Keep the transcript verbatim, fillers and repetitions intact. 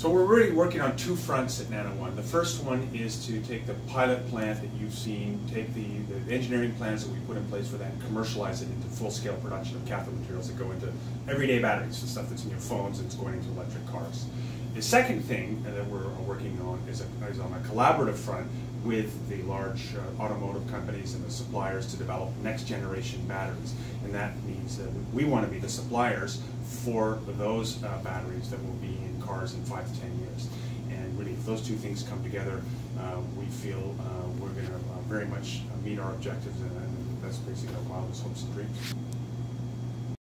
So we're really working on two fronts at Nano One. The first one is to take the pilot plant that you've seen, take the, the engineering plans that we put in place for that and commercialize it into full-scale production of cathode materials that go into everyday batteries, the stuff that's in your phones and it's going into electric cars. The second thing that we're working on is, a, is on a collaborative front with the large uh, automotive companies and the suppliers to develop next generation batteries. And that means that we want to be the suppliers for those uh, batteries that will be in cars in five to ten years. And really, if those two things come together, uh, we feel uh, we're going to uh, very much meet our objectives, and, and that's basically our wildest hopes and dreams.